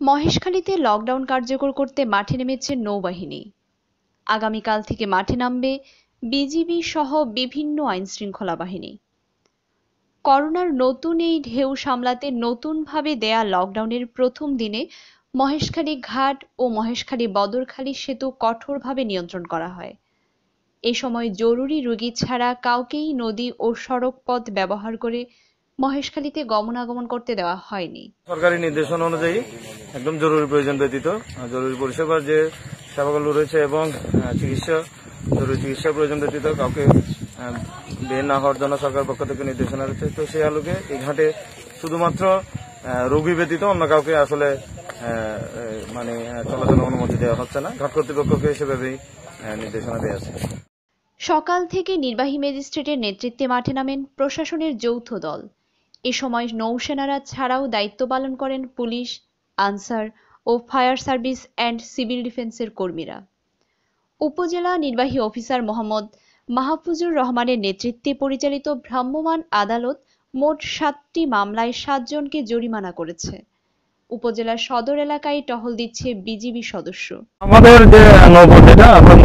মহেশখালীতে lockdown কার্যকর করতে মাঠে নেমেছে নৌবাহিনী। আগামীকাল থেকে মাঠে নামবে বিজিবি সহ বিভিন্ন আইনশৃঙ্খলা বাহিনী। করোনার নতুন এই ঢেউ সামলাতে নতুনভাবে দেয়া লকডাউনের প্রথম দিনে মহেশখালী ঘাট ও মহেশখালী বদরখালী সেতু কঠোরভাবে নিয়ন্ত্রণ করা হয়। এ সময় জরুরি রোগী ছাড়া কাউকেই নদী ও সড়ক পথ ব্যবহার করে মহেশখালীতে গমনাগমন করতে দেওয়া হয়নি। সরকারি নির্দেশনা অনুযায়ী একদম জরুরি প্রয়োজন ব্যতীত জরুরি পরিষেবার যে সেবাগুলো রয়েছে এবং জরুরি চিকিৎসা প্রয়োজন ব্যতীত কাউকে বের না হওয়ার জন্য সরকার পক্ষ থেকে নির্দেশনা রয়েছে। তো সেই আলোকে এই ঘাটে শুধুমাত্র রোগী ব্যতীত অন্য কাউকে আসলে চলাচলের অনুমতি দেওয়া হচ্ছে না। ঘাট কর্তৃপক্ষকে সেভাবেই নির্দেশনা দেওয়া আছে। সকাল থেকে নির্বাহী ম্যাজিস্ট্রেটের নেতৃত্বে মাঠে নামেন প্রশাসনের যৌথ দল। এ সময় নৌসেনারা ছাড়াও দায়িত্ব পালন করেন পুলিশ, আনসার ও ফায়ার সার্ভিস অ্যান্ড সিভিল ডিফেন্সের কর্মীরা। উপজেলা নির্বাহী অফিসার মোহাম্মদ মাহফুজুর রহমানের নেতৃত্বে পরিচালিত ভ্রাম্যমাণ আদালত মোট 7টি মামলায় 7 জনকে জরিমানা করেছে। উপজেলার সদর এলাকায় টহল দিচ্ছে বিজিবি সদস্য। আমাদের যে নৌপথ যেটা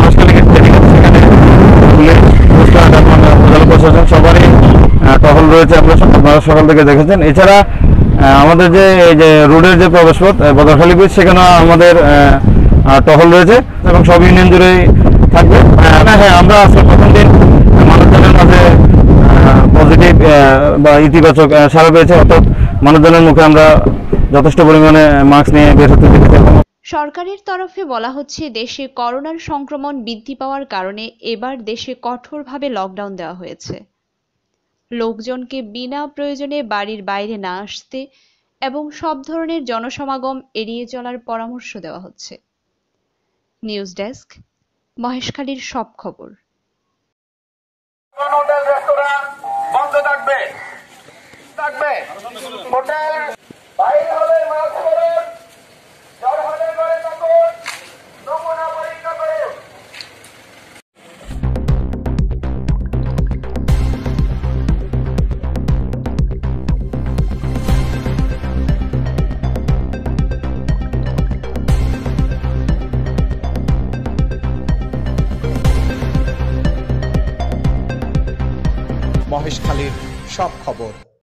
প্রশাসন সবারই টহল রয়েছে, আপনারা সকাল থেকে দেখেছেন। এছাড়া আমাদের যে রোডের যে প্রবেশপথ বদরখালী ব্রিজ, সেখানেও আমাদের টহল রয়েছে এবং সব ইউনিয়ন জুড়েই থাকবে। হ্যাঁ, আমরা আজকে প্রথম দিন মানুষজনের মাঝে পজিটিভ বা ইতিবাচক সাড়া পেয়েছে, অর্থাৎ মানুষজনের মুখে আমরা যথেষ্ট পরিমাণে মাস্ক নিয়ে বের হতে দেখেছি। সরকারের তরফে বলা হচ্ছে, দেশে করোনার সংক্রমণ বৃদ্ধি পাওয়ার কারণে এবার দেশে কঠোরভাবে লকডাউন দেওয়া হয়েছে। লোকজনকে বিনা প্রয়োজনে বাড়ির বাইরে না আসতে এবং সব ধরনের জনসমাগম এড়িয়ে চলার পরামর্শ দেওয়া হচ্ছে। নিউজ ডেস্ক, মহেশখালীর সব খবর। হোটেল রেস্তোরাঁ বন্ধ থাকবে। হোটেল বাইরে হলে মাস্ক পরুন, জ্বর হলে ঘরে থাকুন, নমুনা পরীক্ষা করুন। মহেশখালীর সব খবর।